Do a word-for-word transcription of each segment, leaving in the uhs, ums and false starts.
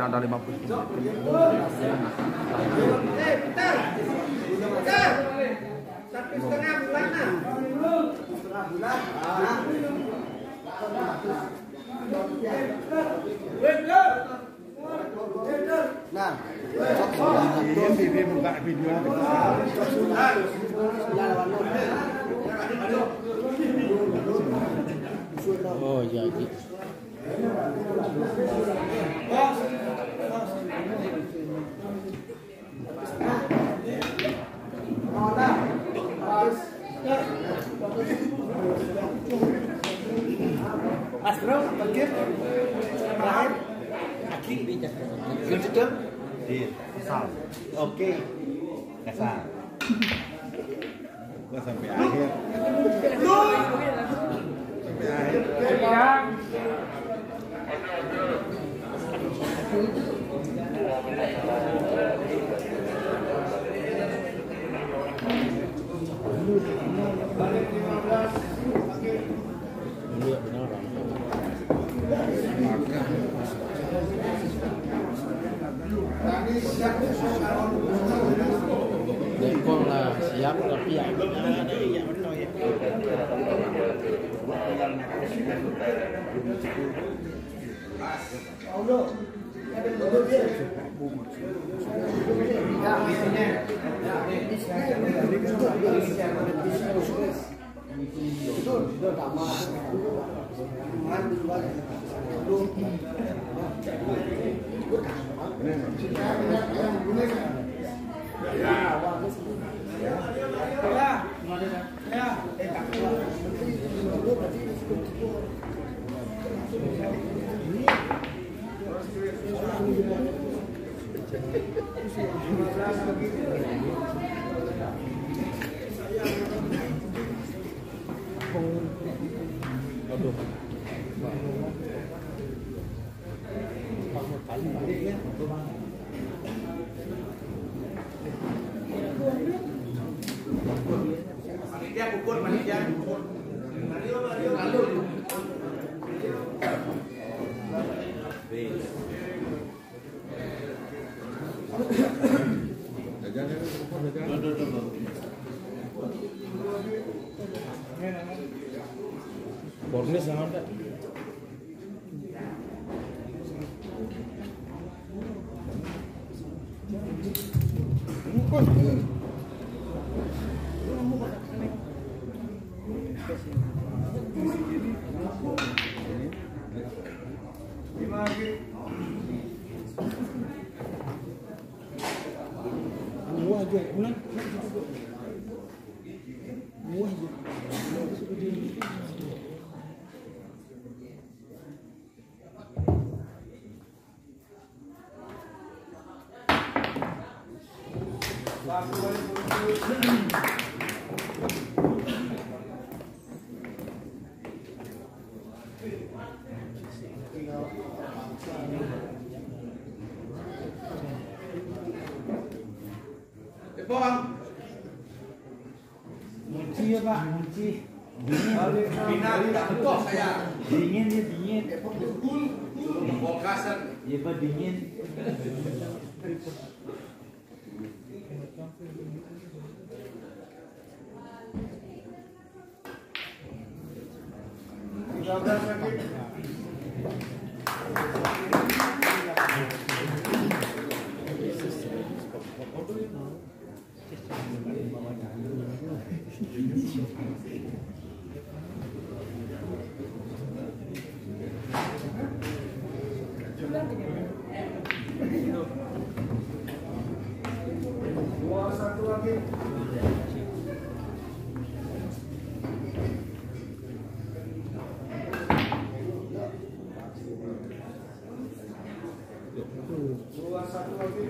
ada lima puluh menit. Satu setengah bulan nah. Setengah bulan. Nah, ini buka video. Oh jadi. Mas Bro, pergi. Terakhir. Aki bijak. Gitu Iya. Kesal. Oke. Kesal. Gua sampai akhir. Sampai akhir. Dekor lah siap tapi ya ada ya benar ya. Panitia pukul, panitia pukul. Mario, Mario, Mario. Bornes yang ada. Muah aja, pulang. Muah aja. Bang. Munci ya Pak, munci. Dingin. Bina tidak betul saya. Dingin ya dingin. Bokasan. Iya Pak dingin. tiga belas lagi. Dua satu lagi. Dua satu lagi.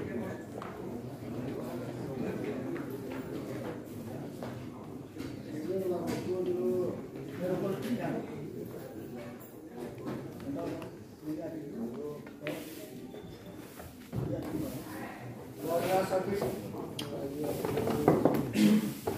Dua belas lagi.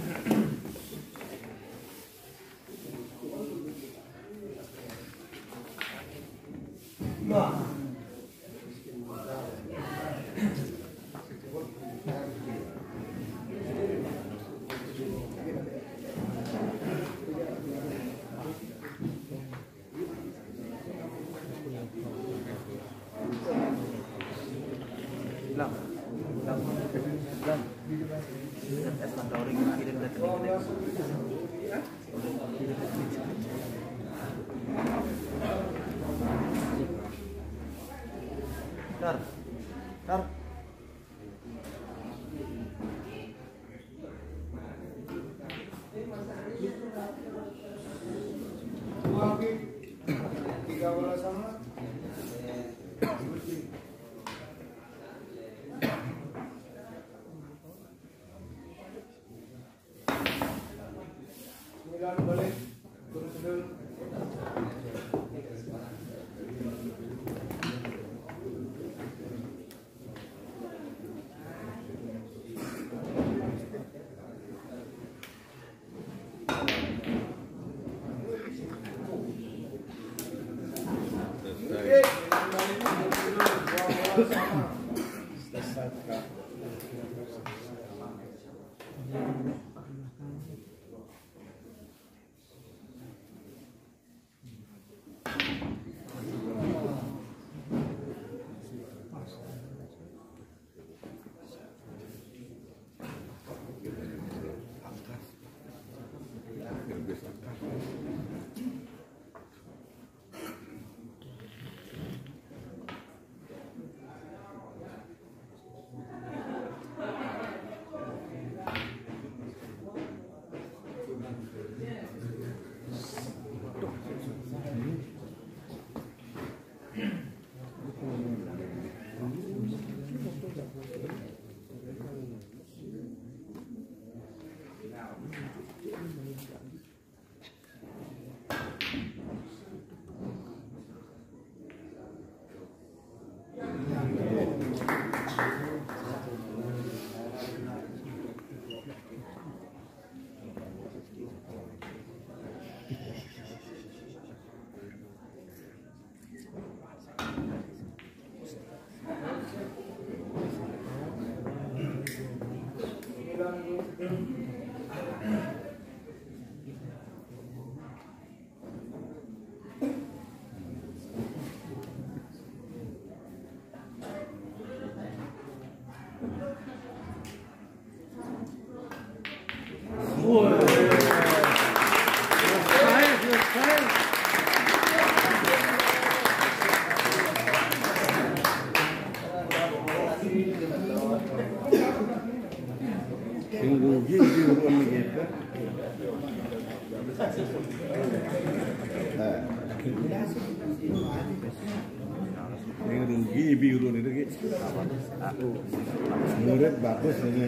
Dar, dar. Tiga bola sama. Sembilan balik, terus dulu. Yang rugi di rumah kita. Yang rugi biru itu gitu. Murid bagus ini.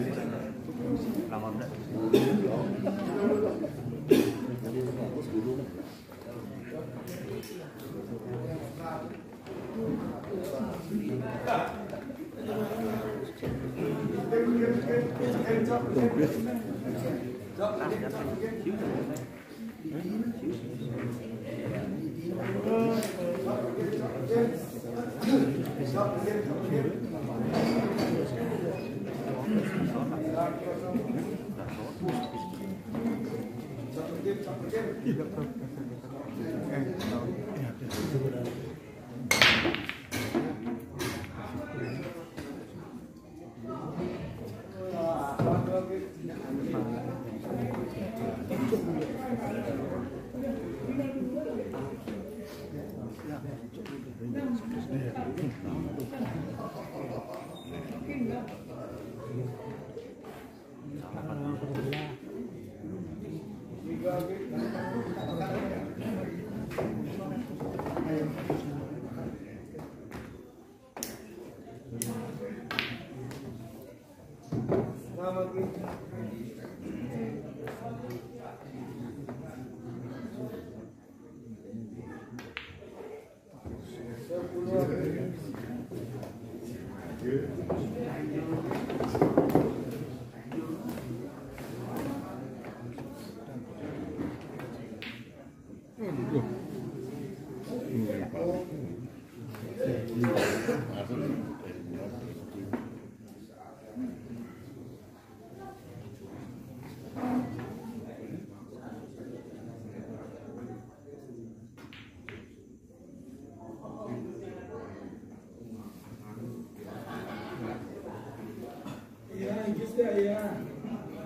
Ya, ya.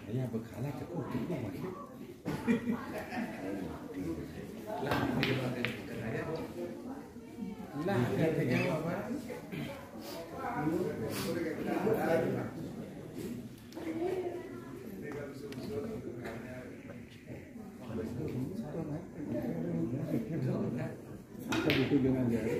Saya berkala cukup cukup lagi. Lah, katanya apa? Kita butuh dengan jari.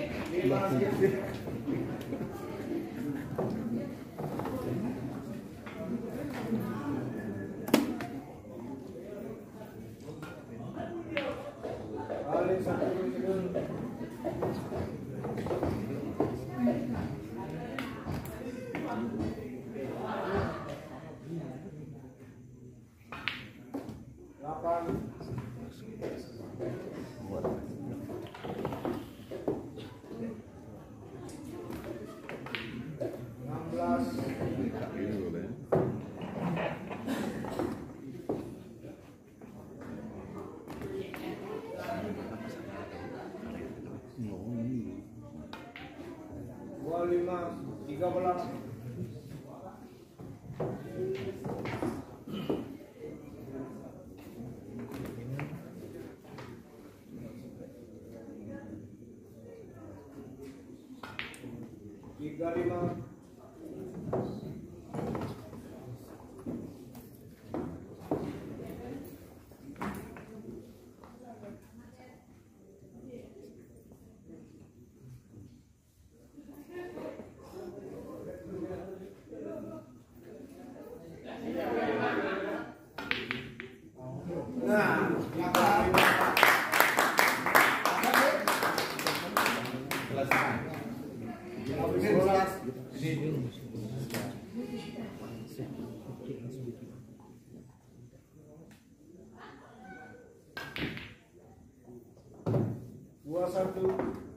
dua lima tiga belas tiga lima dua satu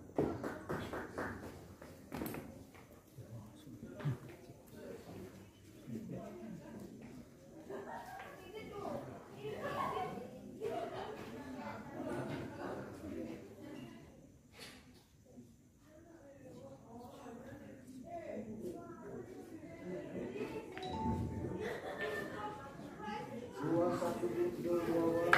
dua satu dua dua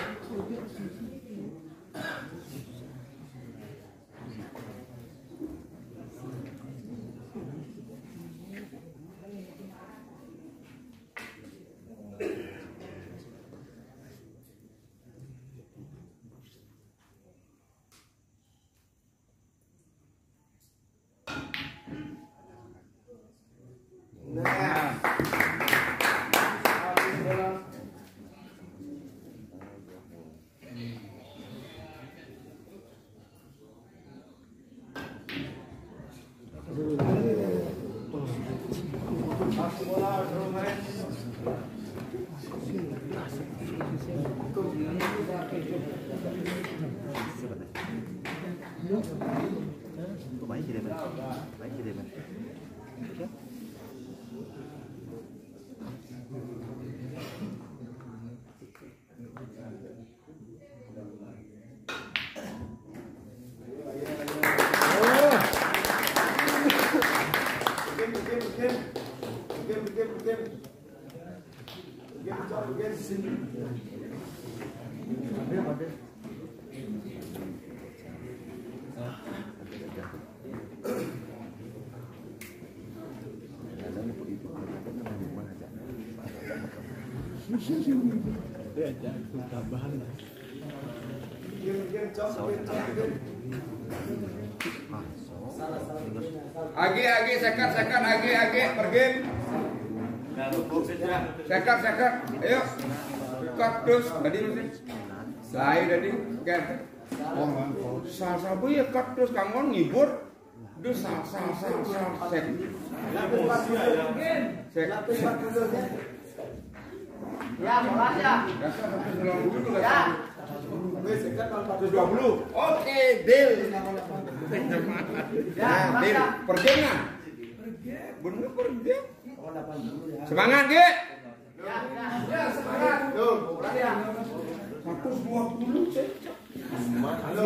Baik dia ben. Baik dia ben. Tambahan lah. Agi, agi, sekat, sekat, agi, agi, pergi. Sekat, sekat, ayo. Sekat terus, tadi mesti. Lain tadi, kan? Oh, sal sabu ya kat terus kangon ngibur. Dus sal sal sal sal sek. Sek. Ya, bolas ya. Ya. seratus dua puluh. Oke, deal. Ya, deal. Pergi nggak? Bener pergi. Semangat, Ge. Ya, ya, semangat. Tuh, ya. seratus dua puluh, Cek. Halo.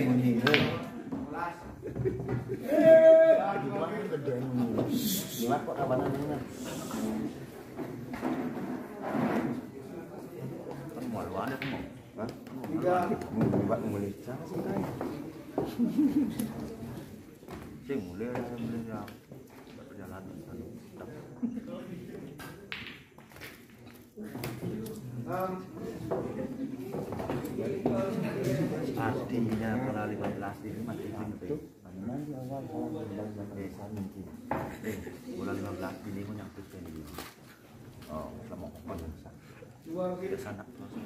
Eh, Gimana gede ini? Gimana kok kabanan ini? Sing mulai mulai berjalan. Artinya pola lima belas ini masih penting. Eh, pola lima belas ini punya tujuan ini. Oh, selama apa yang kita sana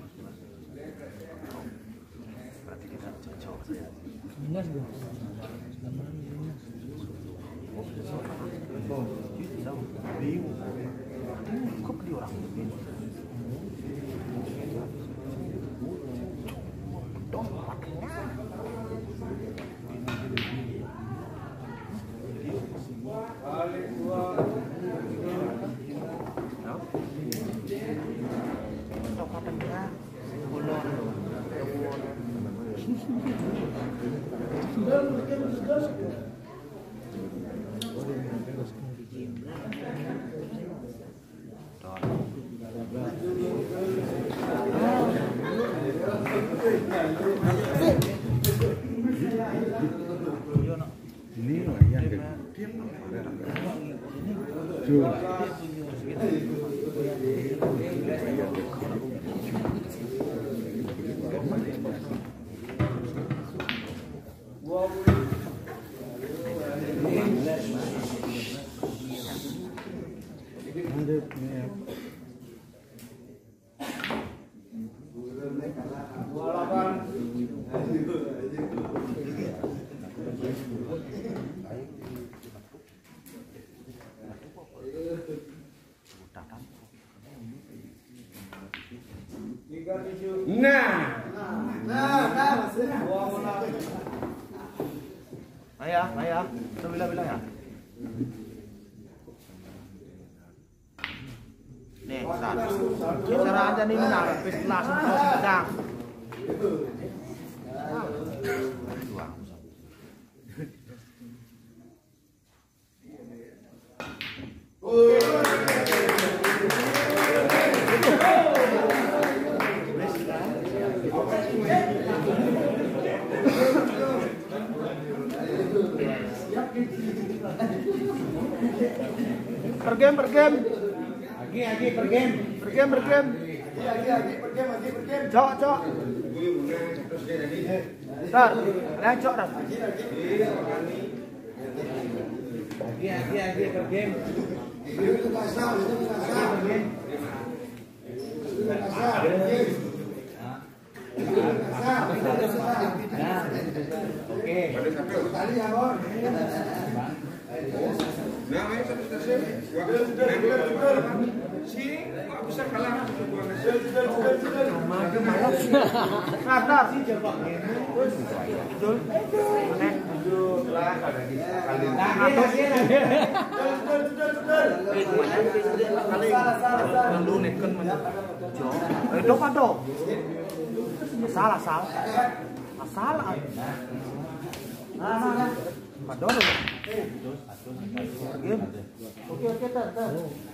berarti kita cocok saya. Minus dong. Oh, bingung. Kok dia orang begini? Ini loh yang dia Nah, nah, nah, ayah, ayah, itu bila-bila ya. Nih, saat cara aja nih benar, pis langsung terus sedang. Pergame, pergame. lagi, lagi, pergame. Pergame, pergame. Lagi, lagi, pergame, lagi, pergame. Cok, cok. Tar, lihat cok dah. Lagi, lagi, lagi, pergame. Itu kasar, itu kasar. Oke. Tadi ya, Bor. Nah, ayo satu stasiun. Sini, nggak bisa kalah. Tar, tar. Jul. Itu apa dong? Salah, salah. Salah. Nah, nah, padahal. Oke, oke, tar, tar.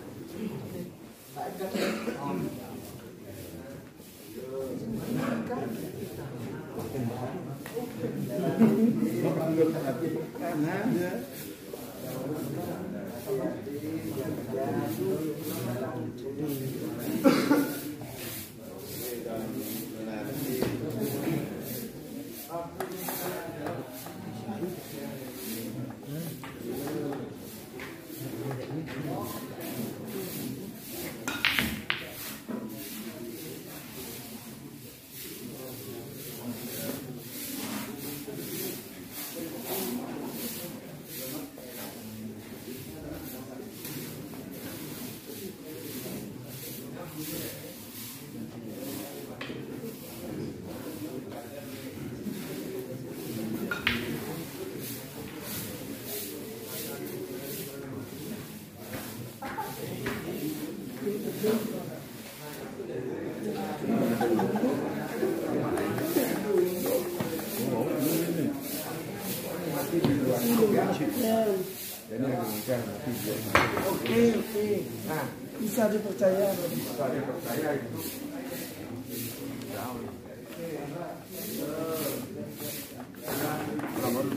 Oke, oke. Nah, bisa dipercaya, bisa dipercaya itu. Jauh.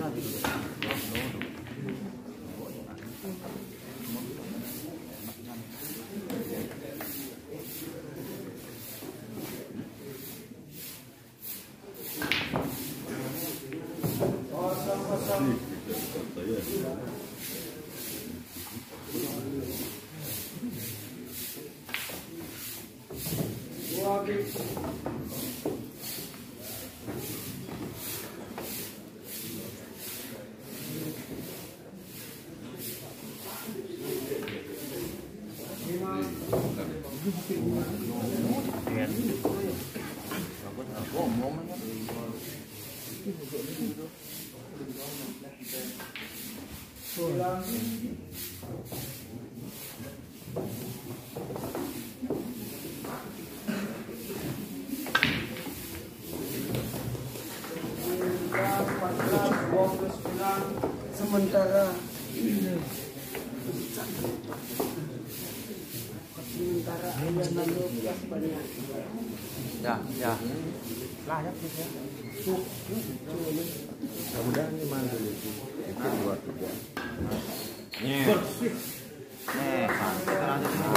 Sementara sementara ayah lalu banyak. Ya, ya. Lah ya, ya. Mudah-mudahan ini mantul itu. Itu dua tiga. Bersih. Nih, sekarang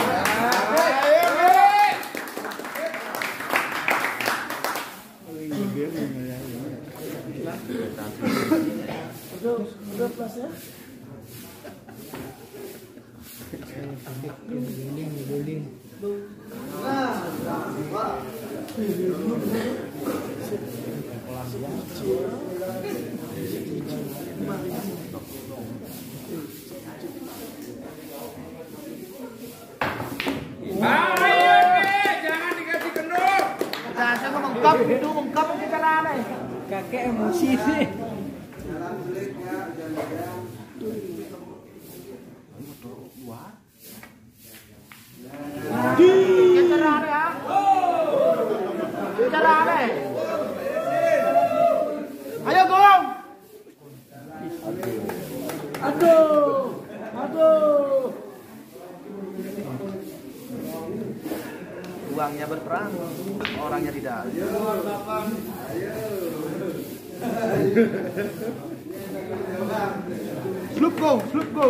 Udah, udah plus ya. Jangan dikasih kendor. Saya mau mengkap, itu mengkap kita nana. Kakek emosi sih. Cara ada ya? Cara ada. Ayo gong. Aduh, aduh. uangnya berperang, orangnya tidak. Sloop go, sloop go.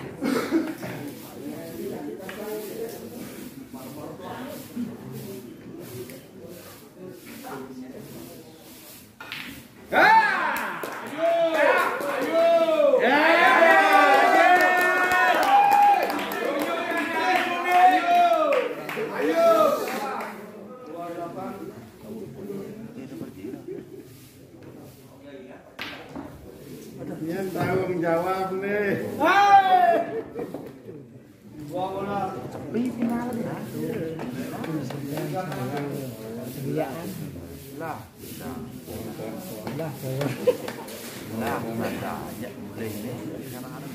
Ini tanggung jawab nih. Sepi final ya. Kebiasaan. Lah, lah, Lah, lah, baca aja boleh ini kadang-kadang.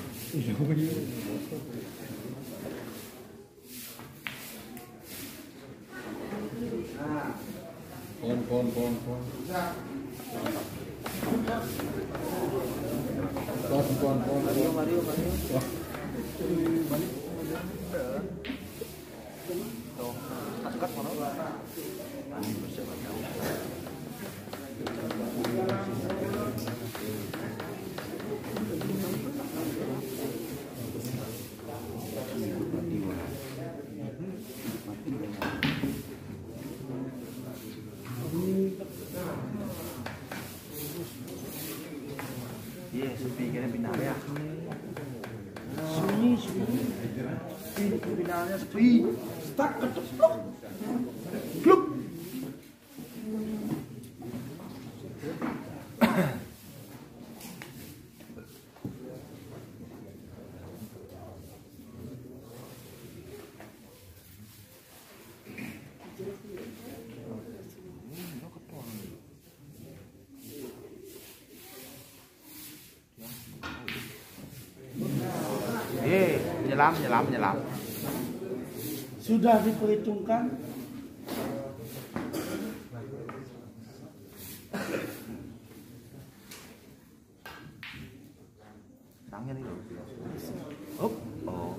Pon pon pon pon. Pon pon pon. Mario, Mario, Mario. Tuh, angkat mana? Ini bersama jauh. Iya, sepi kira pindah ya. sunyi, sunyi. Ini finalnya sepi. Stuck ketupluk. Klub. Eh, menyelam, menyelam, menyelam. Sudah diperhitungkan. Sangnya nih loh. Up. Oh.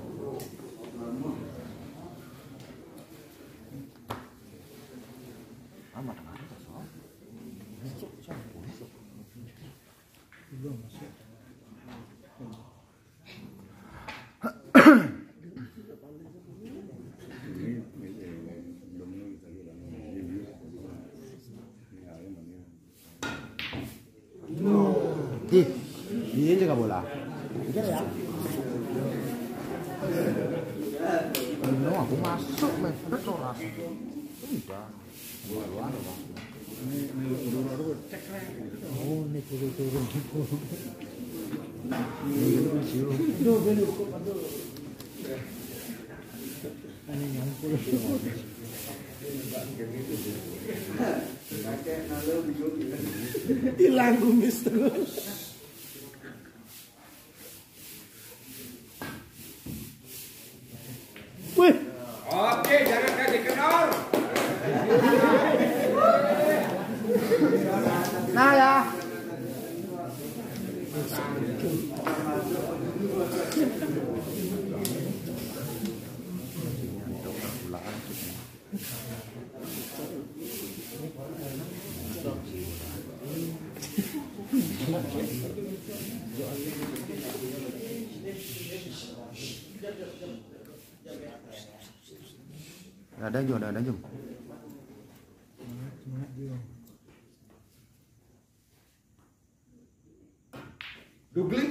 Amat ada so. Di, ini juga bola. Ya. No, aku masuk, men. Betul ras. Udah. Ini ini urut-urut cek lah. Oh, ini turun-turun. Duh, beli kok aduh. Ini nyangkul. Hilang kumis terus. Wih. Oke, jangan kasih kendor. Nah ya. Ada jom, ada jom. Dugli.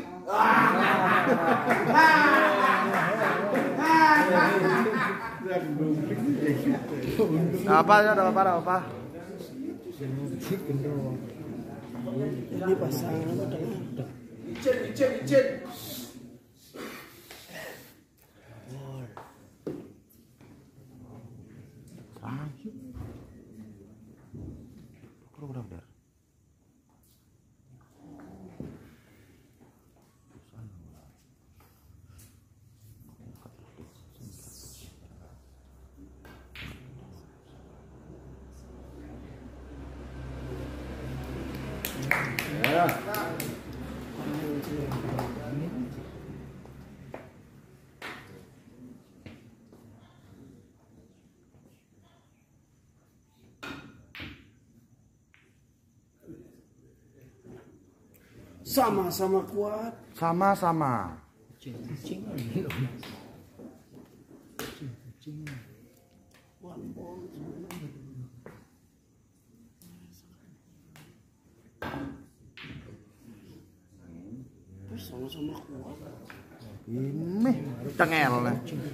Apa ya, ada apa, ada apa? Ini pasangan udah. Icin, icin, icin. Udah, udah. Ya. Sama-sama kuat. Sama-sama. Kucing-kucing. Kucing-kucing. One ball. Terus sama-sama kuat. Ini tengel nih.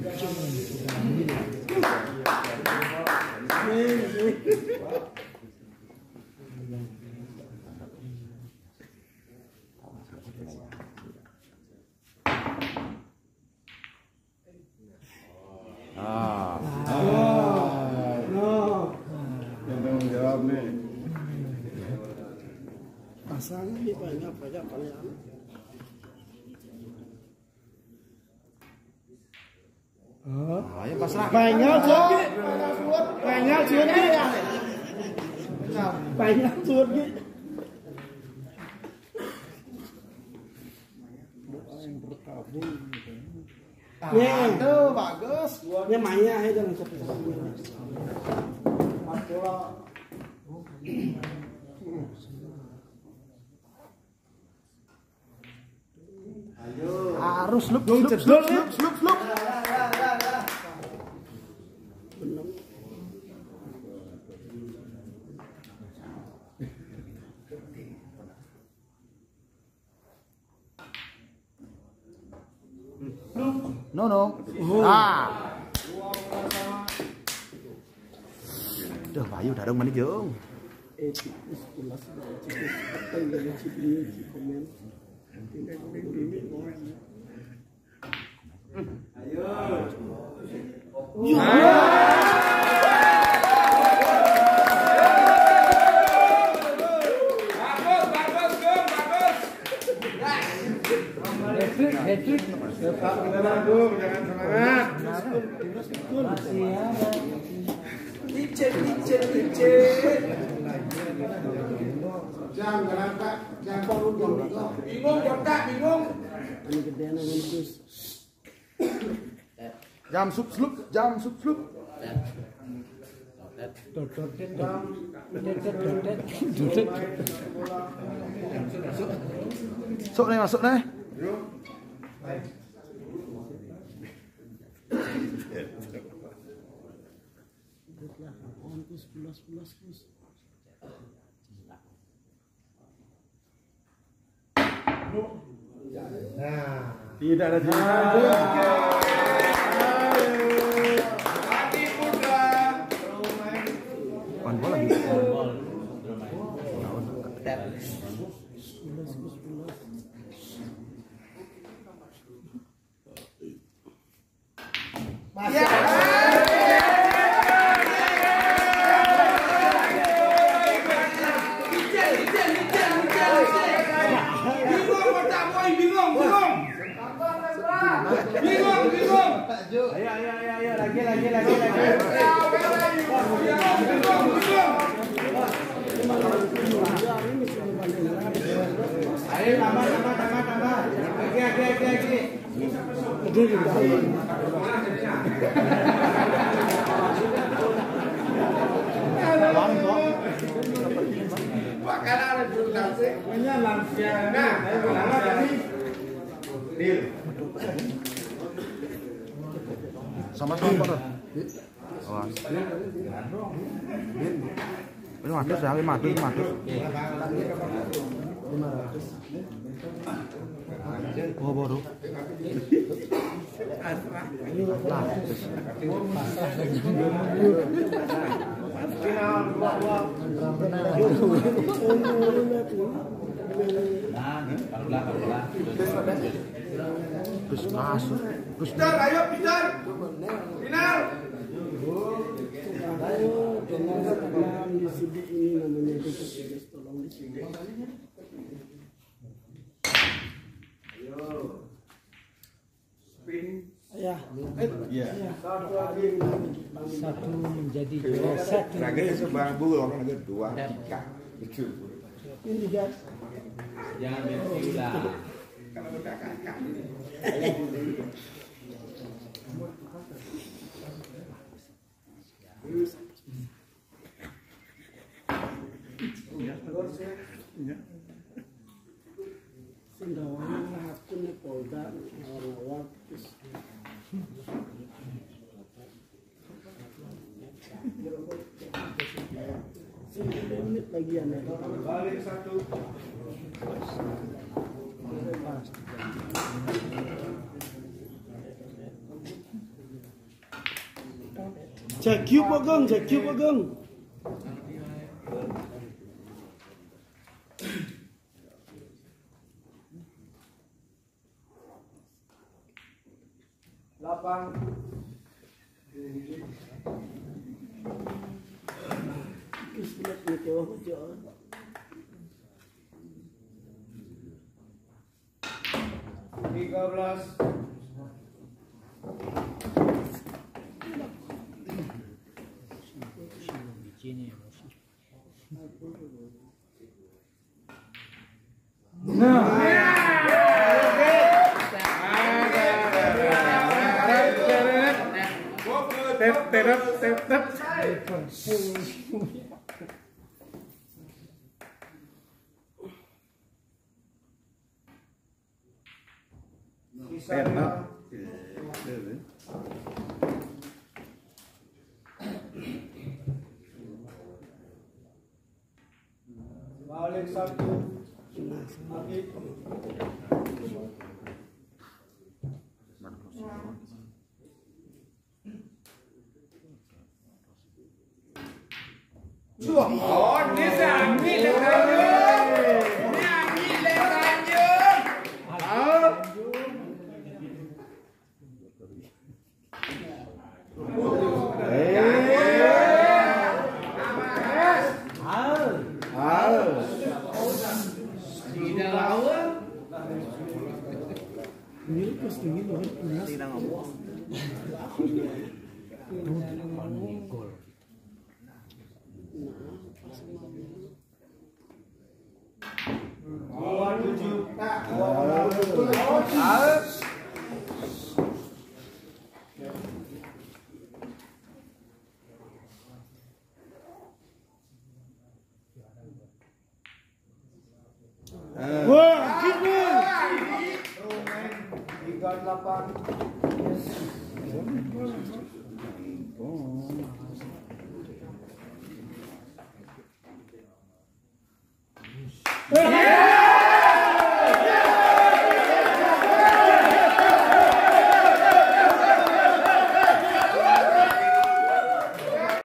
Ah. Yang tanggung jawab nih. Pasangan dia banyak-banyak kalian. Ah, ya pasrah. Banyak sulit. Banyak sulit. Banyak sulit. Nih, tuh bagus. Ini Maya itu yang cepat. Harus slup, slup, slup, slup, slup, slup. No, no. Ah. Duh, Bayu darung mana jeng? Bagus, bagus, Gum, bagus. Hat-trick. Kita nanggung, jangan semangat. Icin, icin, icin. Jangan gerak, jangan perlu bingung. Bingung, Jontak, bingung. Ini gedean yang bagus. Jam sup slup, jam sup slup. Masuk nih, masuk nih. Tidak ada Hati Putra. Pan bola lagi. Bingung tak boy, bingung, bingung. Bingung, bingung. Ayo, ayo, ayo, ayo, lagi, lagi, lagi, lagi. Bingung, bingung, bingung. Ayo, tambah, tambah, tambah, tambah. Lagi, lagi, lagi, lagi. Bakalan ada durasi. Nah, lama tadi. Sama sama. Awas. Ini matus ya, ini matus, matus. Oh, baru. Terus masuk. Terus Peter, ayo Peter. Final. satu menjadi juara satu. Terakhir sebarang bulu orang ada dua tiga. Itu. Jangan berhenti lah. Kalau udah kakak. Balik satu. Cek Q pegang, cek Q pegang. Lapang. Tiga belas. Tep, tep, tep, tep. Enak. Balik satu. Lagi. Oh, ini Sami Letanjung. Ini Ami Letanjung. Tidak lawan. tidak ngomong. delapan